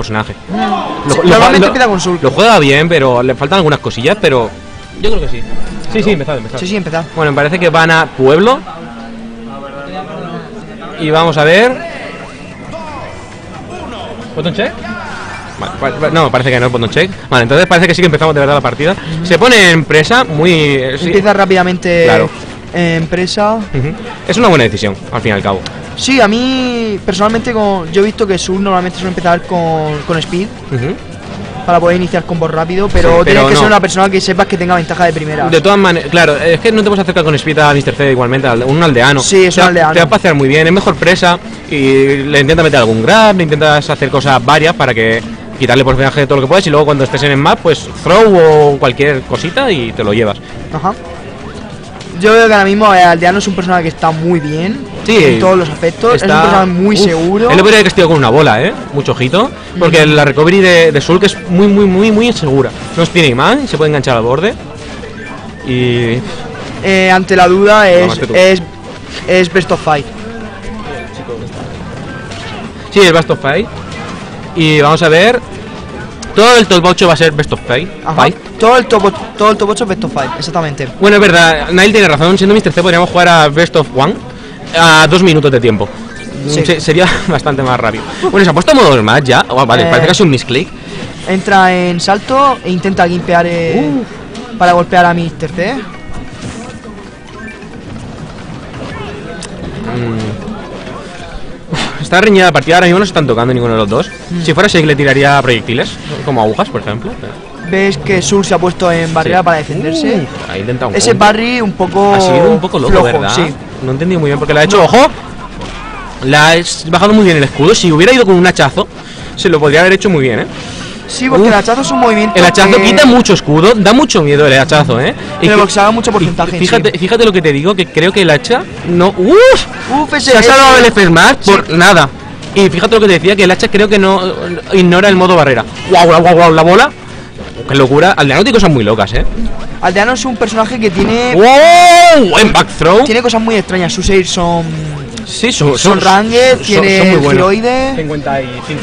personaje. Normalmente empieza con Sul. Lo juega bien, pero le faltan algunas cosillas, pero yo creo que sí. Sí, empezad. Sí, empezad. Bueno, me parece que van a Pueblo. Y vamos a ver. ¿Botón check? Vale, no, parece que no es botón check. Vale, entonces parece que sí que empezamos de verdad la partida. Se pone en presa muy... Empieza rápidamente. Claro. En presa. Es una buena decisión, al fin y al cabo. Sí, a mí personalmente yo he visto que Sul normalmente suele empezar con Speed. Para poder iniciar combos rápido, pero tienes que ser una persona que sepas que tenga ventaja de primera. De todas maneras, claro, es que no te puedes acercar con Speed a Mr. C igualmente, un aldeano. Sí, es un aldeano. Te va a pasear muy bien, es mejor presa y le intentas meter algún grab, le intentas hacer cosas varias para que quitarle porcentaje de todo lo que puedes y luego cuando estés en el map, pues throw o cualquier cosita y te lo llevas. Ajá. Yo veo que ahora mismo el aldeano es un personaje que está muy bien. Sí, en todos los aspectos. Es un personaje muy seguro. Él lo podría haber castigado con una bola, mucho ojito. Porque la recovery de Sulk es muy insegura. No tiene imán, se puede enganchar al borde. Y... ante la duda es Best of Fight. Sí, es Best of Fight. Y vamos a ver... Todo el top 8 va a ser Best of Fight. Todo el top 8 es Best of Fight, exactamente. Bueno, es verdad, Nail tiene razón. Siendo Mr. C podríamos jugar a Best of One a 2 minutos de tiempo. Sí. Sería bastante más rápido. Bueno, se ha puesto a modo normal ya. Vale, parece que ha sido un misclick. Entra en salto e intenta gimpear para golpear a Mr. C. Está reñida la partida, ahora mismo no se están tocando ninguno de los dos. Si fuera Shake le tiraría proyectiles, como agujas, por ejemplo. Ves que Sul se ha puesto en barrera para defenderse. Ha intentado un ese parry un poco... Ha sido un poco loco, flojo, ¿verdad? Sí. No he entendido muy bien porque le ha hecho... ¡Ojo! Le ha bajado muy bien el escudo. Si hubiera ido con un hachazo, se lo podría haber hecho muy bien, Sí, porque el hachazo es un movimiento. El hachazo quita mucho escudo, da mucho miedo el hachazo, Pero boxea mucho porcentaje. Fíjate lo que te digo, que creo que el hacha no. Se ha salvado el F-Smash por nada. Y fíjate lo que te decía, que el hacha creo que no ignora el modo barrera. ¡Guau! La bola. Qué locura. Aldeano tiene cosas muy locas, Aldeano es un personaje que tiene. ¡Wow! Buen back throw. Tiene cosas muy extrañas. Sus airs son. Sí, son ranged, tiene giroide. 55.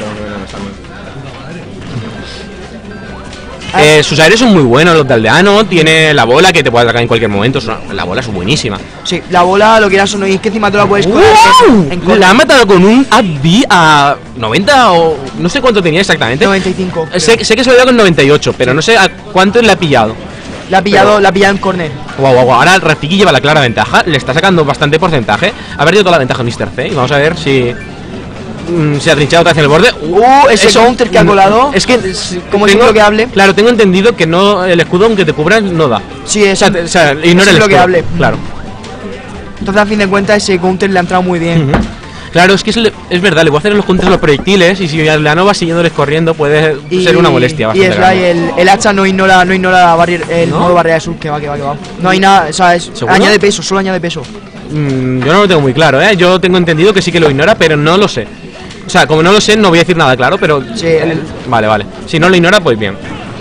Sus aires son muy buenos, los de aldeano. Tiene la bola que te puede atacar en cualquier momento. La bola es buenísima. Sí, la bola lo quieras o no, y es que encima tú la puedes coger. La ha matado con un AD a 90 o no sé cuánto tenía exactamente. 95. Sé que se lo ha dado con 98, pero no sé a cuánto le ha pillado. La ha pillado en corner. Guau. Ahora Rafiki lleva la clara ventaja. Le está sacando bastante porcentaje. Ha perdido toda la ventaja Mr. C. Y vamos a ver si. Se ha trinchado otra vez en el borde. Ese counter que ha colado. Es que como es bloqueable. Claro, tengo entendido que no el escudo aunque te cubra no da. Sí, es ignora el bloqueable. Claro. Entonces a fin de cuentas ese counter le ha entrado muy bien. Claro, es que es verdad, le voy a hacer los counters a los proyectiles y si la no va siguiéndoles corriendo puede ser una molestia. Y el hacha no ignora el modo barrera de Sul, que va. No hay nada, o sea, añade peso, solo añade peso. Yo no lo tengo muy claro, Yo tengo entendido que sí que lo ignora, pero no lo sé. O sea, como no lo sé, no voy a decir nada claro, pero... Sí, Vale. Si no lo ignora, pues bien.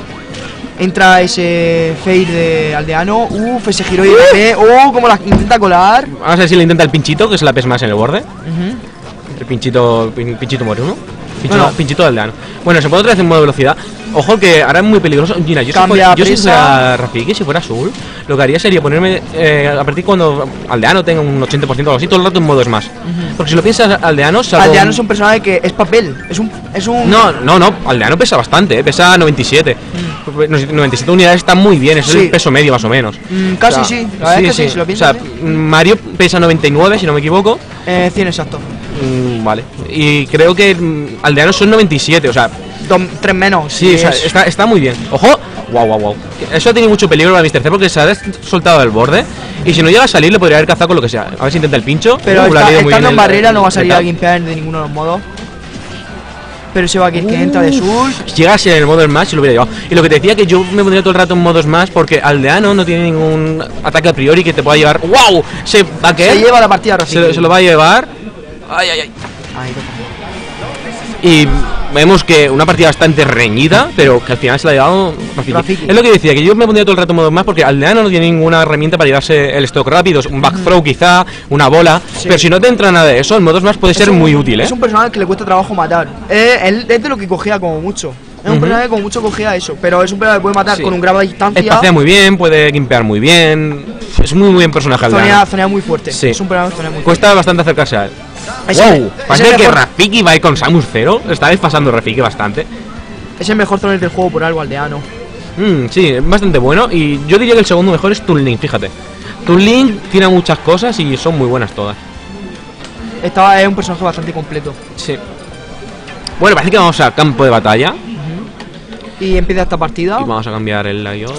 Entra ese fade de aldeano. Ese giro y como la intenta colar. Vamos a ver si le intenta el pinchito, que es la pes más en el borde. El pinchito muere uno. Pinchito de aldeano. Bueno, se pone otra vez en modo velocidad. Ojo que ahora es muy peligroso. Gina, yo si fuera Rafiki, si fuera Sul, lo que haría sería ponerme a partir cuando aldeano tenga un 80% o algo así, todo el rato en modo Smash. Porque si lo piensas, aldeano es un personaje que es papel. Es un... No, aldeano pesa bastante, pesa 97. 97 unidades está muy bien, eso es el peso medio más o menos. Casi sí, la verdad es que sí, si lo piensas. Mario pesa 99, si no me equivoco. 100 exacto. Vale. Y creo que aldeanos son 97, o sea... 3 menos. Sí, o sea, está muy bien. ¡Ojo! Wow. Eso tiene mucho peligro para Mr. C porque se ha soltado del borde. Y si no llega a salir, le podría haber cazado con lo que sea. A ver si intenta el pincho. Pero estando en barrera no va a salir a gimpear de ninguno de los modos. Pero se va aquí que entra de Sul. Si llegase en el modo Smash, se lo hubiera llevado. Y lo que te decía que yo me pondría todo el rato en modo Smash porque aldeano no tiene ningún ataque a priori que te pueda llevar. ¡Wow! Se lleva la partida, se lo va a llevar. Ay. Y vemos que una partida bastante reñida, pero que al final se la ha llevado Rafiki. Es lo que decía, que yo me pondría todo el rato modo más porque Aldeano no tiene ninguna herramienta para llevarse el stock rápido, un back throw quizá, una bola, pero si no te entra nada de eso, en modos más puede ser muy útil, Es un personaje que le cuesta trabajo matar. Él es de lo que cogea como mucho. Es un personaje que como mucho cogea eso, pero es un personaje que puede matar con un grab a distancia. Espacea muy bien, puede gimpear muy bien. Es muy buen personaje Aldeano. Zonea muy fuerte. Sí. Es un personaje zonea muy fuerte. Cuesta bastante acercarse a él. Wow, parece que Rafiki va a ir con Samus 0. Está desfasando Rafiki bastante. Es el mejor zoner del juego por algo, Aldeano. Sí, es bastante bueno. Y yo diría que el segundo mejor es Toon Link, fíjate. Toon Link tiene muchas cosas y son muy buenas todas. Es un personaje bastante completo. Sí. Bueno, parece que vamos al campo de batalla. Y empieza esta partida. Y vamos a cambiar el layout.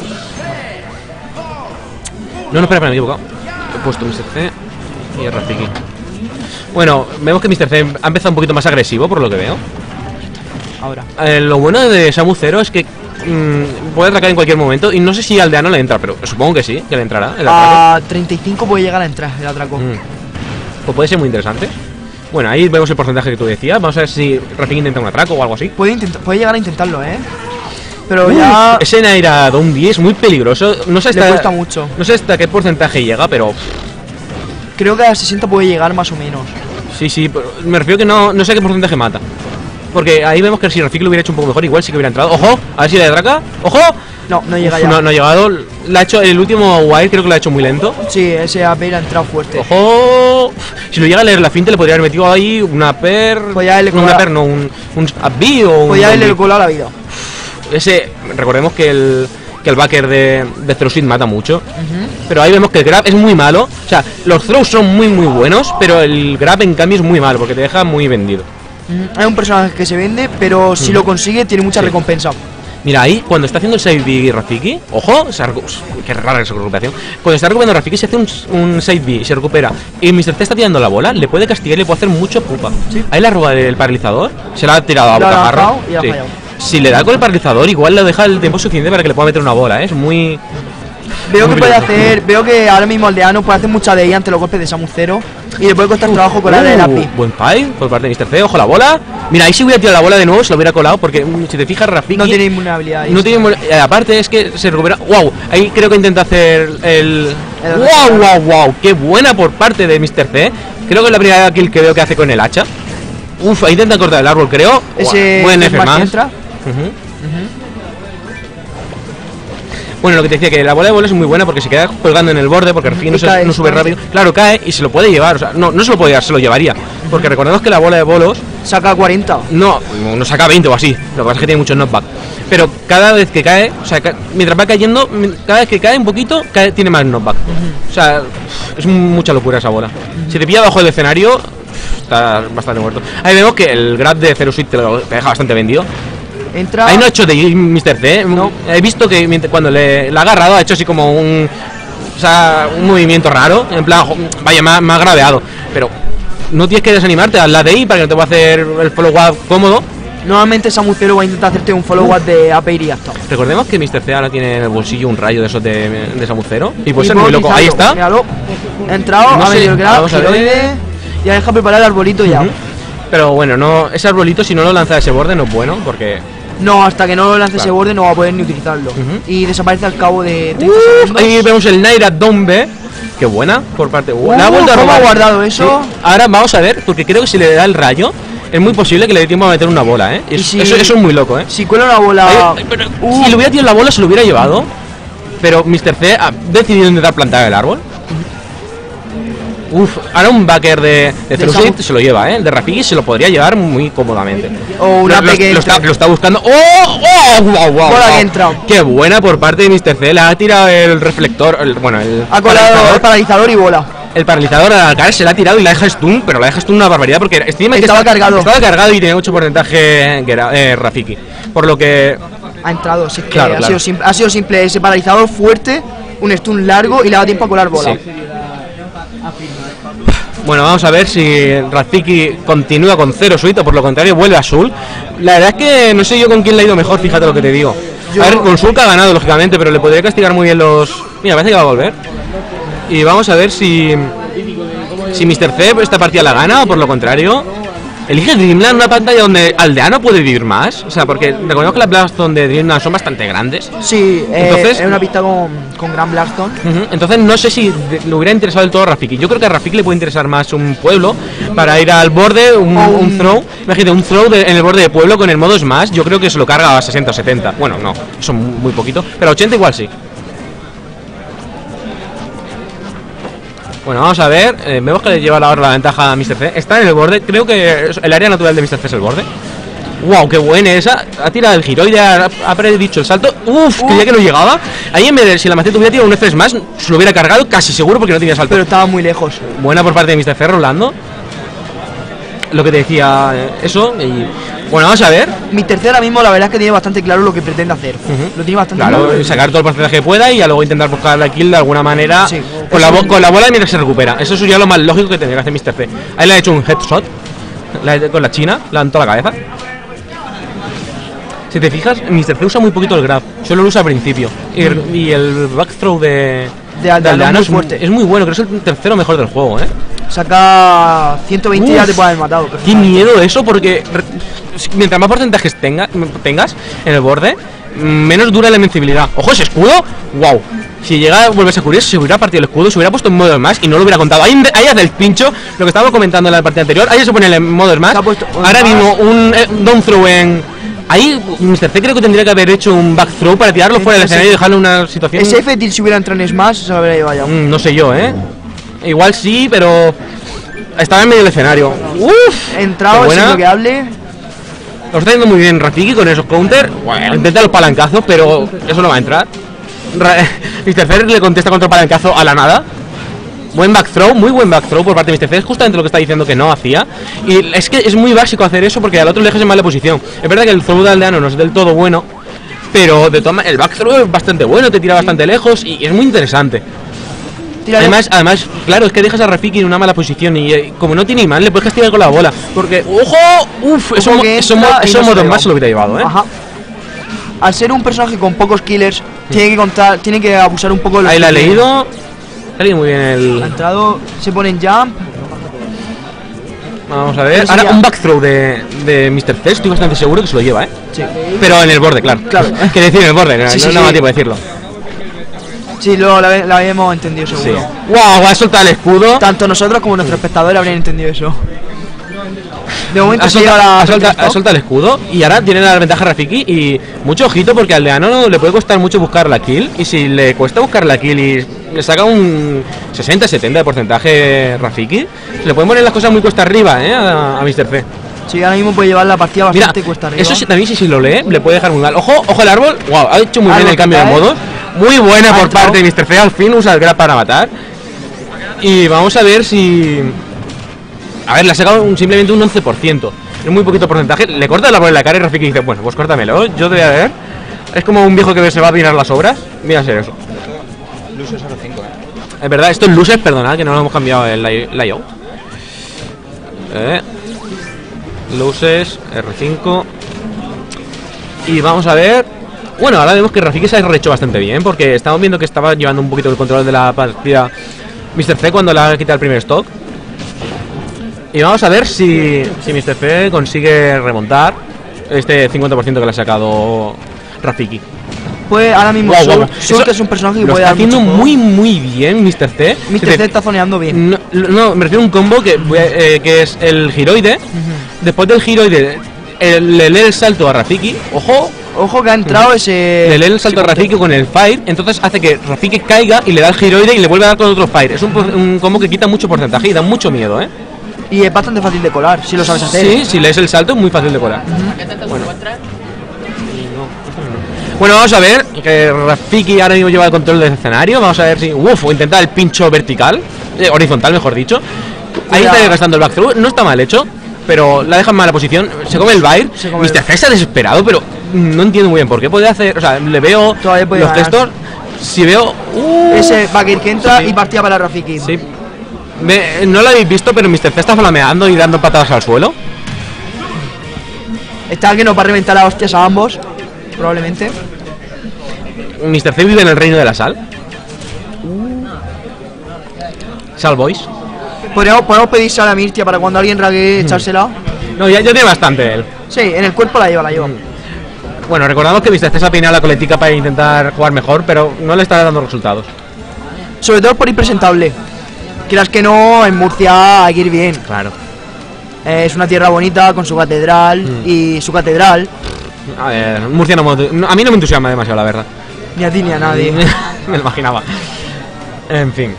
No, espera, me he equivocado. He puesto Mr. C y el Rafiki. Bueno, vemos que Mr. C ha empezado un poquito más agresivo, por lo que veo. Ahora. Lo bueno de Samus 0 es que puede atracar en cualquier momento. Y no sé si Aldeano le entra, pero supongo que sí, que le entrará. A 35 puede llegar a entrar el atraco. Pues puede ser muy interesante. Bueno, ahí vemos el porcentaje que tú decías. Vamos a ver si Rafiki intenta un atraco o algo así. Puede llegar a intentarlo, pero ya... Ese Naira Dombie es muy peligroso. No sé le cuesta mucho. No sé hasta qué porcentaje llega, pero... Creo que a 60 puede llegar más o menos. Sí, pero me refiero que no sé qué porcentaje mata. Porque ahí vemos que si Rafiki lo hubiera hecho un poco mejor, igual sí que hubiera entrado. ¡Ojo! A ver si le atraca. ¡Ojo! No llega ya. No ha llegado. La ha hecho, el último Wild creo que lo ha hecho muy lento. Sí, ese AP ha entrado fuerte. ¡Ojo! Si lo llega a leer la finta, le podría haber metido ahí una per... un AB o un... Podría haberle colado la vida. Recordemos que el backer de Zero Suit mata mucho. Pero ahí vemos que el grab es muy malo. O sea, los throws son muy buenos, pero el grab en cambio es muy malo porque te deja muy vendido. Hay un personaje que se vende, pero si lo consigue tiene mucha recompensa. Mira, ahí cuando está haciendo el side B Rafiki, ojo, qué rara esa recuperación. Cuando está recuperando Rafiki se hace un side B y se recupera. Y Mr. T está tirando la bola, le puede castigar y le puede hacer mucho pupa. Ahí la roba del paralizador, se la ha tirado a bocajarro. Si le da con el paralizador, igual le deja el tiempo suficiente para que le pueda meter una bola, es muy... Veo que ahora mismo Aldeano puede hacer mucha de ella ante los golpes de Samus 0 y le puede costar trabajo colar el API. Buen fight por parte de Mr. C, ojo la bola. Mira, ahí si hubiera tirado la bola de nuevo se lo hubiera colado porque si te fijas Rafiki no tiene inmunabilidad. Aparte es que se recupera. Wow, ahí creo que intenta hacer el wow, qué buena por parte de Mr. C. Creo que es la primera kill que veo que hace con el hacha. Uf, ahí intenta cortar el árbol, creo. Buen F más. Bueno, lo que te decía, que la bola de bola es muy buena porque se queda colgando en el borde, porque Rafiki no sube rápido. Claro, cae y se lo puede llevar, o sea, no se lo puede llevar, se lo llevaría. Porque recordemos que la bola de bolos... saca 40. No saca 20 o así, lo que pasa es que tiene mucho knockback. Pero cada vez que cae, o sea, mientras va cayendo, cada vez que cae un poquito, tiene más knockback. O sea, es mucha locura esa bola. Si te pilla bajo el escenario, está bastante muerto. Ahí vemos que el grab de Zero Suit te deja bastante vendido. Entra... Ahí no ha hecho de Mr. C. No. He visto que cuando le ha agarrado ha hecho así como un movimiento raro. En plan, vaya, más graveado. Pero no tienes que desanimarte, haz la de ahí para que no te va a hacer el follow-up cómodo. Nuevamente Samus 0 va a intentar hacerte un follow-up de AP y ya está. Recordemos que Mr. C ahora tiene en el bolsillo un rayo de esos de Samus 0. Y puede ser muy loco. Ahí está. Míralo. Ha entrado, ha metido el grab, giroide, y ha dejado preparar el arbolito ya. Pero bueno, ese arbolito si no lo lanza de ese borde no es bueno porque... No, hasta que no lo lance ese borde no va a poder ni utilizarlo. Y desaparece al cabo de 30 segundos. Ahí vemos el Naira Dombe. Qué buena por parte. La ha vuelto a robar. Guardado eso. Sí. Ahora vamos a ver, porque creo que si le da el rayo, es muy posible que le dé tiempo a meter una bola, ¿eh? Eso es muy loco, ¿eh? Si cuela una bola... Si le hubiera tirado la bola se lo hubiera llevado. Pero Mr. C ha decidido intentar plantar el árbol. Ahora un backer de Zero Suit se lo lleva, ¿eh? De Rafiki se lo podría llevar muy cómodamente. O una pequeña. Lo está buscando. ¡Wow! Bola que entra. Qué buena por parte de Mr. C. Le ha tirado el reflector. Ha colado el paralizador y bola. El paralizador al caer se la ha tirado y la deja stun, pero la deja stun una barbaridad porque estaba cargado. Estaba cargado y tiene mucho porcentaje que era Rafiki. Por lo que. Ha entrado, sí, claro, ha sido simple. Ese paralizador fuerte, un stun largo y le da tiempo a colar bola. Sí. Bueno, vamos a ver si Rafiki continúa con Zero Suit o por lo contrario vuelve a Sul. La verdad es que no sé yo con quién le ha ido mejor, fíjate lo que te digo. A ver, con Sul que ha ganado lógicamente, pero le podría castigar muy bien los... Mira, parece que va a volver. Y vamos a ver si Mr. C esta partida la gana o por lo contrario. Elige Dreamland, una pantalla donde Aldeano puede vivir más. O sea, porque recordemos que las Blackstone de Dreamland son bastante grandes. Sí, entonces, es una pista con gran Blackstone. Entonces no sé si le hubiera interesado del todo a Rafiki. Yo creo que a Rafiki le puede interesar más un pueblo para ir al borde, un throw. Imagínate, un throw en el borde de pueblo con el modo Smash. Yo creo que se lo carga a 60 o 70. Bueno, no, son muy poquito. Pero a 80 igual sí. Bueno, vamos a ver. Vemos que le lleva ahora la ventaja a Mr. C. Está en el borde. Creo que el área natural de Mr. C es el borde. ¡Wow! ¡Qué buena esa! Ha tirado el giroide, ha predicho el salto. ¡Uf! Creía que no llegaba. Ahí en vez de si la Maceta hubiera tirado un F más, se lo hubiera cargado casi seguro porque no tenía salto. Pero estaba muy lejos. Buena por parte de Mr. C rolando. Lo que te decía, eso. Y bueno, vamos a ver. Mr. C ahora mismo la verdad es que tiene bastante claro lo que pretende hacer. Lo tiene bastante claro. Sacar todo el porcentaje que pueda y luego intentar buscar la kill de alguna manera. Sí, con la bola mientras se recupera. Eso sería lo más lógico que tendría que hacer Mr. C. Ahí le ha hecho un headshot con la china, le ha dado toda la cabeza. Si te fijas, Mr. C usa muy poquito el grab, solo lo usa al principio. Y el back throw de Aldeano es muy bueno, creo que es el tercero mejor del juego, Saca 120 y ya te puede haber matado. Qué miedo eso, porque mientras más porcentajes tengas en el borde, menos dura la invencibilidad. ¡Ojo, ese escudo! ¡Wow! Si llega a volverse curioso, se hubiera partido el escudo, se hubiera puesto en modo más y no lo hubiera contado. Ahí hace el pincho, lo que estábamos comentando en la partida anterior. Ahí se pone el modo más. Ahora mismo un down throw en... Ahí Mr. C creo que tendría que haber hecho un back throw para tirarlo fuera del escenario y dejarlo en una situación... Ese F si hubiera entrado en Smash se lo habría llevado ya. No sé yo, Igual sí, pero... Estaba en medio del escenario. ¡Uf! Entrado, es lo que hable. Lo está haciendo muy bien Rafiki con esos counter. Bueno, intenta los palancazos, pero eso no va a entrar. Mr. C le contesta contra el palancazo a la nada. Buen back throw, muy buen back throw por parte de Mr. C. Es justamente lo que está diciendo que no hacía. Y es que es muy básico hacer eso porque al otro le dejas en mala posición. Es verdad que el throw de Aldeano no es del todo bueno, pero de todas maneras el back throw es bastante bueno, te tira bastante lejos y es muy interesante. Además, claro, es que dejas a Rafiki en una mala posición y como no tiene imán, le puedes castigar con la bola. Porque, ¡ojo! ¡Uf! Eso modo más lo que te ha llevado, Ajá. Al ser un personaje con pocos killers, tiene que abusar un poco de los... Ahí la ha leído. Ha leído muy bien el... Ha entrado, se pone en jump. Vamos a ver. Ahora un back throw de Mr. C, estoy bastante seguro que se lo lleva, Sí. Pero en el borde, claro. Quiere decir en el borde, no da más tiempo de decirlo. Sí, lo habíamos entendido seguro. Sí. ¡Wow! Ha soltado el escudo. Tanto nosotros como nuestros espectadores habrían entendido eso. De momento ha soltado el escudo y ahora tiene la ventaja Rafiki. Y mucho ojito porque al Aldeano le puede costar mucho buscar la kill. Y si le cuesta buscar la kill y le saca un 60-70 de porcentaje Rafiki, se le pueden poner las cosas muy cuesta arriba a Mr. C. Sí, ahora mismo puede llevar la partida bastante cuesta arriba. Eso sí, también si lo lee, le puede dejar muy mal. Ojo el árbol. ¡Wow! Ha hecho muy bien el cambio de modos. Muy buena por parte de Mr. C, al fin usa el grab para matar. Y vamos a ver si... A ver, le ha sacado simplemente un 11%. Es muy poquito porcentaje. Le corta el árbol en la cara y Rafiki dice, bueno, pues córtamelo, yo te voy a ver. Es como un viejo que se va a mirar las obras. Mira ser eso. Luces R5, Es verdad, esto es luces, perdonad, que no lo hemos cambiado el layout. Luces, R5. Y vamos a ver... Bueno, ahora vemos que Rafiki se ha rehecho bastante bien, porque estamos viendo que estaba llevando un poquito el control de la partida Mr. C cuando le ha quitado el primer stock. Y vamos a ver si Mr. C consigue remontar este 50% que le ha sacado Rafiki. Pues ahora mismo Sult es un personaje que lo puede está haciendo muy bien Mr. C. Mr. C está zoneando bien. No, me refiero a un combo que es el giroide. Después del giroide le lee el salto a Rafiki. Ojo que ha entrado ese... Le lee el salto a Rafiki con el Fire, entonces hace que Rafiki caiga y le da el giroide y le vuelve a dar con otro Fire. Es un combo que quita mucho porcentaje y da mucho miedo, Y es bastante fácil de colar, si lo sabes hacer. Sí, si lees el salto es muy fácil de colar. Bueno, vamos a ver que Rafiki ahora mismo lleva el control del escenario. Vamos a ver si... intenta el pincho vertical, horizontal mejor dicho. Ahí está gastando el back through, no está mal hecho, pero la deja en mala posición. Se come el Bair. Mr. C está desesperado, pero no entiendo muy bien por qué puede hacer. O sea, le veo los textos. Si veo. Ese backer que entra y partida para Rafiki. Sí. No lo habéis visto, pero Mr. C está flameando y dando patadas al suelo. Está que nos va a reventar a hostias a ambos, probablemente. Mr. C vive en el reino de la sal. Sal Boys. Podemos pedir sal a Mirtia para cuando alguien rague echársela. No, ya tiene bastante él. Sí, en el cuerpo la lleva. Bueno, recordamos que Mr. C se ha peinado la coletica para intentar jugar mejor, pero no le está dando resultados. Sobre todo por ir presentable. Quieras que no, en Murcia hay que ir bien. Claro. Es una tierra bonita con su catedral y su catedral. A ver, Murcia a mí no me entusiasma demasiado, la verdad. Ni a ti ni a nadie. Me lo imaginaba. En fin.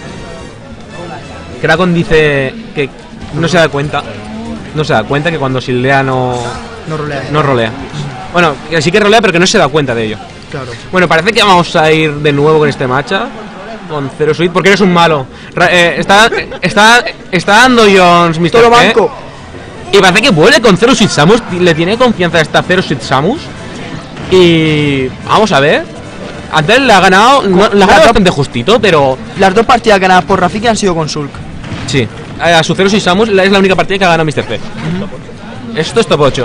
Kraken dice que no se da cuenta. No se da cuenta que cuando Sildea no rolea. Bueno, que sí que rolea, pero que no se da cuenta de ello. Claro. Bueno, parece que vamos a ir de nuevo con este matcha. Con Zero Suite, porque eres un malo. Está dando Jones, Mr. Todo banco. Y parece que vuelve con Zero Suite Samus. Le tiene confianza a esta Zero Suite Samus. Y vamos a ver. Antes le ha ganado. Le ha ganado bastante justito, pero. Las dos partidas ganadas por Rafiki han sido con Shulk. Sí. A su Zero Suite Samus es la única partida que ha ganado Mr. C. Esto es top 8.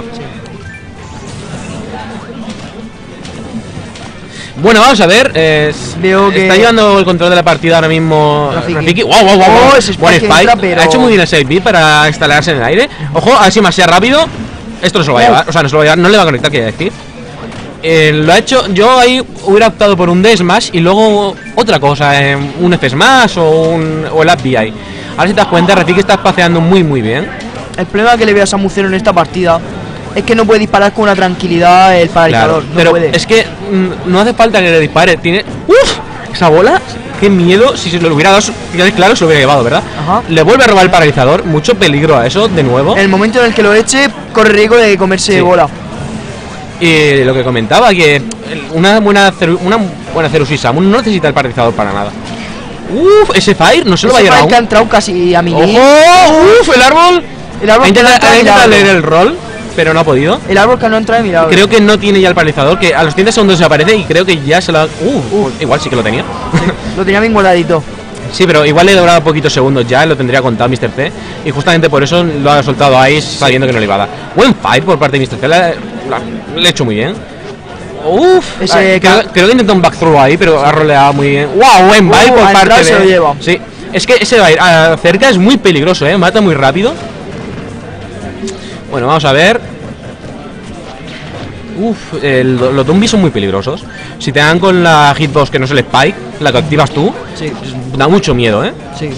Bueno, vamos a ver. Veo que está llevando el control de la partida ahora mismo Rafiki. ¡Wow! Buen spike. Pero... Ha hecho muy bien el side B para instalarse en el aire. Ojo, a ver si más sea rápido. Esto no se lo va a llevar. O sea, no se lo va a llevar, no le va a conectar, quiere decir. Lo ha hecho. Yo ahí hubiera optado por un D-Smash y luego otra cosa. Un F-Smash o el Up BI. Ahora si te das cuenta, Rafiki está espaciando muy bien. El problema que le veo a Samus Zero en esta partida es que no puede disparar con una tranquilidad el paralizador. Claro, pero puede. Es que no hace falta que le dispare. Tiene. ¡Uf! Esa bola, qué miedo. Si se lo hubiera dado, claro, se lo hubiera llevado, ¿verdad? Ajá. Le vuelve a robar el paralizador. Mucho peligro a eso, de nuevo. En el momento en el que lo eche, corre riesgo de comerse bola. Y lo que comentaba, que una buena Zero Suite Samus no necesita el paralizador para nada. Uf, ese Fire no se lo va a llevar aún. Que ha entrado casi a mí. ¡Ojo! Uf, el árbol. Ha intentado leer el rol, pero no ha podido. El árbol que no entra de mirado. Creo que no tiene ya el paralizador, que a los 30 segundos se aparece y creo que ya se lo ha... igual sí que lo tenía. Sí, lo tenía bien guardadito. Sí, pero igual le he durado poquitos segundos ya, lo tendría contado Mr. C. Y justamente por eso lo ha soltado ahí sabiendo que no le iba a dar. Buen fight por parte de Mr. C, le ha hecho muy bien. Uf, creo que intentó un back throw ahí, pero ha roleado muy bien. ¡Wow! Buen bye por parte de... se lo lleva. Sí, es que ese bye cerca es muy peligroso, mata muy rápido. Bueno, vamos a ver. Uf, los zombies son muy peligrosos. Si te dan con la hitbox que no es el spike, la que activas tú, sí, da mucho miedo, Sí.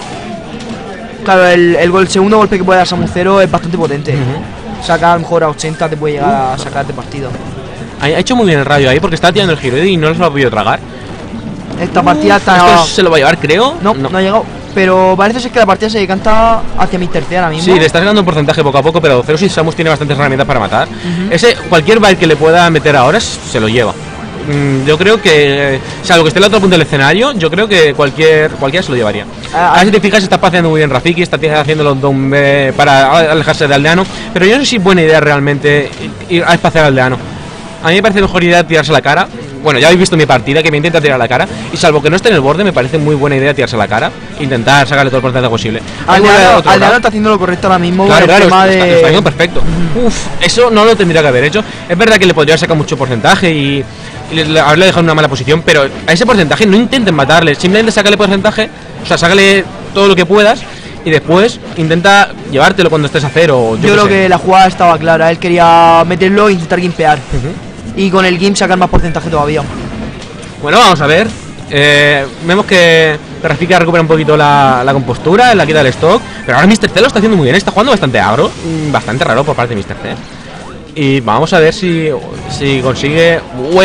Claro, el segundo golpe que puede dar Samus Zero es bastante potente. Saca a lo mejor a 80, te puede llegar a sacar de partido. Ha hecho muy bien el rayo ahí porque está tirando el giro y no se lo ha podido tragar. Esta partida está... Esto se lo va a llevar, creo. No ha llegado. Pero parece ser que la partida se decanta hacia Mr. C ahora mismo. Sí, le está sacando un porcentaje poco a poco, pero Zero Suite Samus tiene bastantes herramientas para matar. Cualquier bait que le pueda meter ahora se lo lleva. Yo creo que, salvo que esté en el otro punto del escenario, yo creo que cualquiera se lo llevaría. A ver si te fijas, está paseando muy bien Rafiki, está haciendo los down para alejarse de aldeano, pero yo no sé si es buena idea realmente ir a espaciar al aldeano. A mí me parece mejor idea tirarse a la cara. Bueno, ya habéis visto mi partida, que me intenta tirar a la cara. Y salvo que no esté en el borde, me parece muy buena idea tirarse a la cara. Intentar sacarle todo el porcentaje posible. Aldeano está haciendo lo correcto ahora mismo. Claro, está haciendo perfecto. Uf, eso no lo tendría que haber hecho. Es verdad que le podría sacar mucho porcentaje y haberle dejado en una mala posición, pero a ese porcentaje no intenten matarle. Simplemente sácale porcentaje, o sea, sácale todo lo que puedas. Y después intenta llevártelo cuando estés a cero. Yo creo que la jugada estaba clara. Él quería meterlo e intentar gimpear. Y con el gimp sacar más porcentaje todavía. Bueno, vamos a ver. Vemos que Rafiki recupera un poquito la compostura, la quita del stock. Pero ahora Mr. C lo está haciendo muy bien. Está jugando bastante agro. Bastante raro por parte de Mr. C. Y vamos a ver si consigue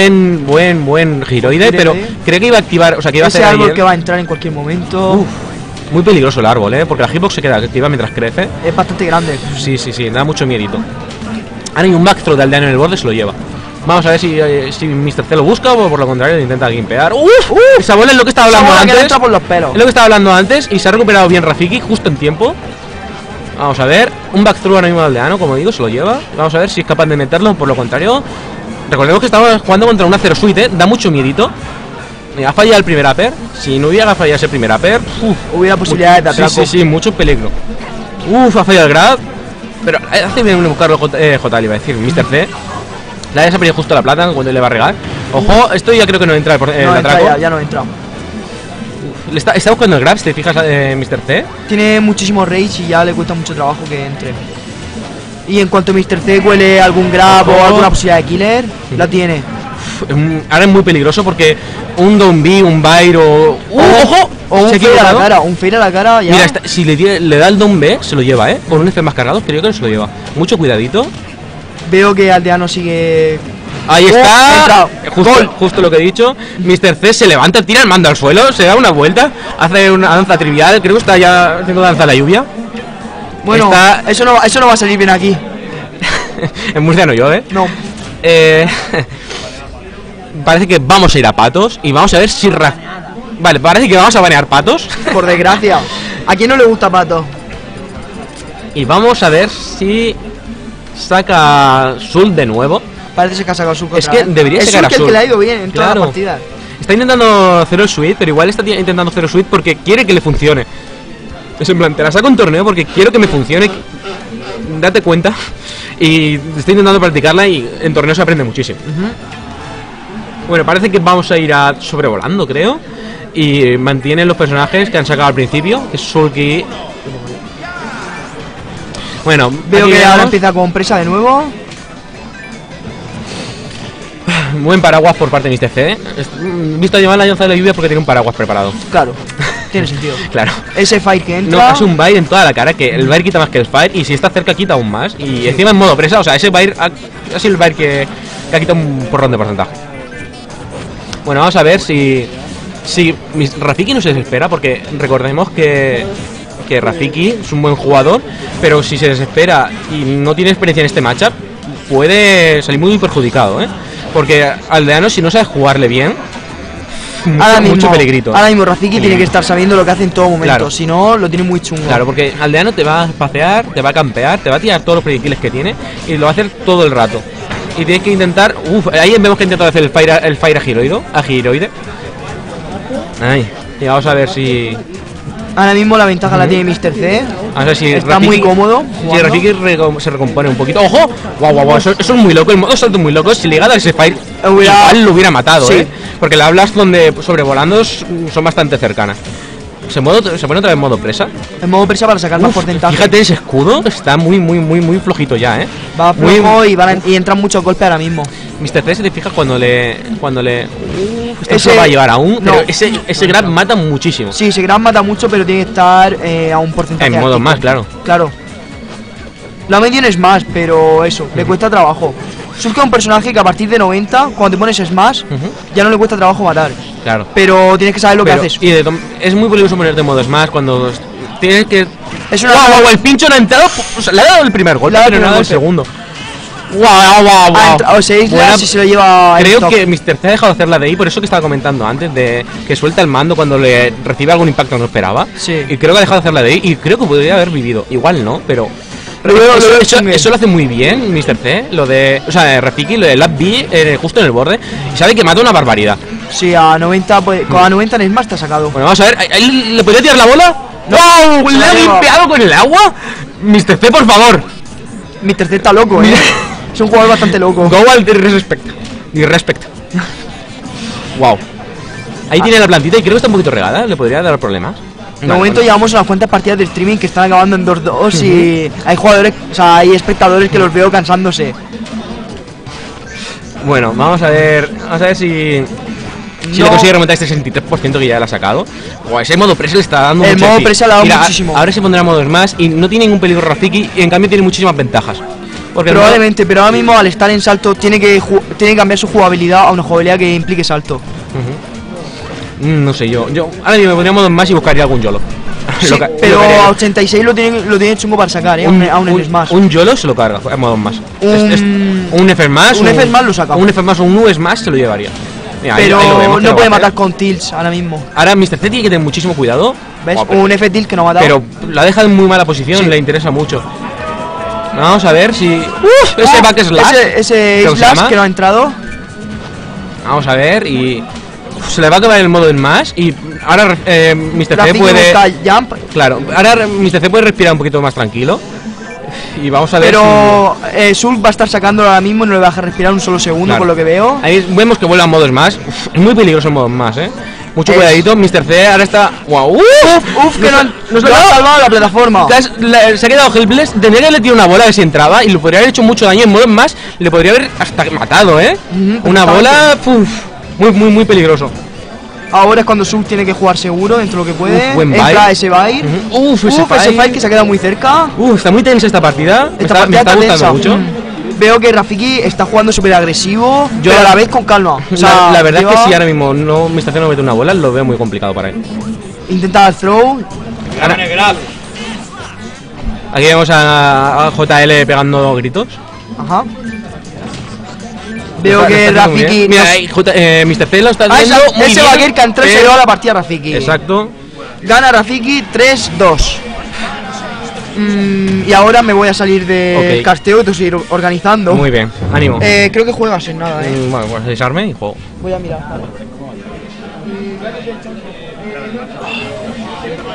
buen giroide. Pero creo que iba a activar. O sea, que iba a hacer árbol que va a entrar en cualquier momento. Uf. Muy peligroso el árbol, porque la hitbox se queda activa mientras crece. Es bastante grande. Sí, da mucho miedito. Ahora hay un backthrow de aldeano en el borde, se lo lleva. Vamos a ver si Mr. C lo busca o por lo contrario lo intenta gimpear. Esa bola es lo que estaba hablando antes. Que entra por los pelos. Es lo que estaba hablando antes y se ha recuperado bien Rafiki justo en tiempo. Vamos a ver. Un backthrow ahora mismo de aldeano, como digo, se lo lleva. Vamos a ver si es capaz de meterlo, por lo contrario. Recordemos que estamos jugando contra una Zero Suite, da mucho miedito. Ha fallado el primer upper. Si no hubiera fallado ese primer upper, hubiera posibilidades de atraco. Sí, mucho peligro. Ha fallado el grab. Pero hace bien buscarlo J, iba a decir, Mr. C. Le ha desaparecido justo la plata cuando le va a regar. Ojo, esto ya creo que no entra el atraco. Ya no entra. Está buscando el grab, si te fijas, Mr. C. Tiene muchísimo rage y ya le cuesta mucho trabajo que entre. Y en cuanto Mr. C huele algún grab o alguna posibilidad de killer, la tiene. Ahora es muy peligroso porque un Down B, un Bair o... ¡Ojo! O un Fade a la cara, un Fade a la cara ya. Mira, si le da el Down B, se lo lleva, Con un F más cargado, creo que se lo lleva. Mucho cuidadito. Veo que Aldeano sigue... Ahí está, justo lo que he dicho. Mr. C se levanta, tira el mando al suelo, se da una vuelta, hace una danza trivial, creo que está ya haciendo danza a la lluvia. Bueno, eso no va a salir bien aquí. En Murcia no llueve. No. Parece que vamos a ir a patos y vamos a ver si... Vale, parece que vamos a banear patos. Por desgracia. ¿A quién no le gusta pato? Y vamos a ver si saca Sul de nuevo. Parece que ha sacado Sul. Es que debería sacar a Sul. Es que le ha ido bien en todas las partidas. Está intentando hacer el suite, pero igual está intentando hacer el suite porque quiere que le funcione. Es en plan, te la saco en torneo porque quiero que me funcione. Date cuenta. Y estoy intentando practicarla y en torneo se aprende muchísimo. Bueno, parece que vamos a ir a sobrevolando, creo. Y mantienen los personajes que han sacado al principio, que es Sulky. Bueno, veo que ahora empieza con presa de nuevo. Buen paraguas por parte de Mr. C. Visto llevar la lanza de la lluvia porque tiene un paraguas preparado. Claro, tiene sentido. Claro. Ese Fire que entra. No, hace un Bair en toda la cara, que el Bair quita más que el Fire. Y si está cerca quita aún más. Y encima en modo presa, o sea, ese Bair ha sido el Bair que ha quitado un porrón de porcentaje. Bueno, vamos a ver si Rafiki no se desespera, porque recordemos que Rafiki es un buen jugador, pero si se desespera y no tiene experiencia en este matchup, puede salir muy perjudicado, porque Aldeano, si no sabe jugarle bien, mucho peligrito. Ahora mismo Rafiki tiene que estar sabiendo lo que hace en todo momento, claro. Si no, lo tiene muy chungo. Claro, porque Aldeano te va a espacear, te va a campear, te va a tirar todos los proyectiles que tiene y lo va a hacer todo el rato. Y tienes que intentar... ahí vemos que intenta hacer el Fire a Giroide. Ay, y vamos a ver si... Ahora mismo la ventaja la tiene Mr. C. Vamos a ver si está Rafiki, muy cómodo. Si Rafiki se recompone un poquito. ¡Ojo! ¡Guau! Eso es muy loco. El modo salto es muy loco. Si le llega a dar ese Fire, igual lo hubiera matado, sí. Porque las hablas donde sobrevolando son bastante cercanas. ¿Se pone otra vez en modo presa? En modo presa para sacar más porcentaje. Fíjate, ese escudo está muy flojito ya, Va flojo y entran muchos golpes ahora mismo. Mr. C, si te fijas cuando le... esto se va a llevar aún, no, pero ese grab mata muchísimo. Sí, ese grab mata mucho, pero tiene que estar a un porcentaje en modo más, claro. Claro. La median es más, pero eso, le cuesta trabajo. Sulky es un personaje que a partir de 90, cuando te pones Smash, ya no le cuesta trabajo matar. Claro. Pero tienes que saber lo que haces. Y es muy peligroso ponerte en modo Smash cuando tienes que... Es una... ¡Wow! El pincho no ha entrado, o sea, le ha dado el primer golpe, pero no ha dado el segundo. ¡Wow! O sea, si se lo lleva... Creo que Mr. C ha dejado de hacer la de ahí, por eso que estaba comentando antes, de que suelta el mando cuando le recibe algún impacto que no esperaba. Sí. Y creo que ha dejado de hacer la de ahí, y creo que podría haber vivido. Igual no, pero... Eso lo hace muy bien Mr. C, lo de... O sea, Rafiki, lo de Lab B justo en el borde. Y sabe que mata una barbaridad. Sí, a 90, pues, con a 90 en Smash te ha sacado. Bueno, vamos a ver, ¿ahí le podría tirar la bola? No, ¡Wow! ¿Le ha limpiado con el agua? Mr. C, por favor. Mr. C está loco, Es un jugador bastante loco. Go al disrespect. Wow. Ahí tiene la plantita y creo que está un poquito regada, le podría dar problemas. De momento llevamos unas cuantas partidas de streaming que están acabando en 2-2 y hay jugadores, o sea, hay espectadores que los veo cansándose. Bueno, vamos a ver si le consigue remontar este 63% que ya le ha sacado. Ese modo presa le está dando mucho. El modo presa le ha dado muchísimo. Ahora se pondrá modo Smash y no tiene ningún peligro Rafiki y en cambio tiene muchísimas ventajas. Probablemente, pero ahora mismo al estar en salto tiene que cambiar su jugabilidad a una jugabilidad que implique salto. No sé, yo ahora mismo me pondría modo Smash y buscaría algún YOLO. Sí, pero a 86 lo tiene chungo para sacar, a un Smash. Un YOLO se lo carga, en modo Smash. Un F más. Un F más lo saca. Un F más o un U Smash se lo llevaría. Mira, pero ahí lo vemos, no puede matar con tilts ahora mismo. Ahora Mr. C tiene que tener muchísimo cuidado. ¿Ves? Un F tilt que no ha matado. Pero la deja en muy mala posición, le interesa mucho. Vamos a ver si... ese back slash. Ese slash que no ha entrado. Vamos a ver y... se le va a acabar el modo en más y ahora Mr. C puede... Jump. Claro, ahora Mr. C puede respirar un poquito más tranquilo. Y vamos a ver. Pero Sulk va a estar sacándolo ahora mismo y no le va a dejar respirar un solo segundo, por lo que veo. Ahí vemos que vuela en modo más. Es muy peligroso el modo más, Mucho cuidadito, Mr. C ahora está... ¡Wow! ¡Uf! Que nos lo ha salvado la plataforma. Se ha quedado helpless. De Nere le tiró una bola que si entraba y le podría haber hecho mucho daño. En modo más, le podría haber hasta matado, ¿eh? Una bola... muy peligroso. Ahora es cuando Sub tiene que jugar seguro dentro de lo que puede. Entra ese Bair. Ese Fight que se ha quedado muy cerca. Está muy tensa esta partida. Me está gustando mucho. Veo que Rafiki está jugando súper agresivo, pero a la vez con calma. O sea, la verdad es que si ahora mismo no me está haciendo meter una bola, lo veo muy complicado para él. Intenta el throw. Aquí vemos a JL pegando gritos. Ajá. Veo que Rafiki... Mira, Mr. C lo está haciendo muy ese Baguer que ha entrado y se lleva la partida a Rafiki. Exacto. Gana Rafiki 3-2. Y ahora me voy a salir del casteo y tengo que ir organizando. Muy bien, ánimo. Creo que juegas en nada, Bueno, pues desarme y juego. Voy a mirar, vale.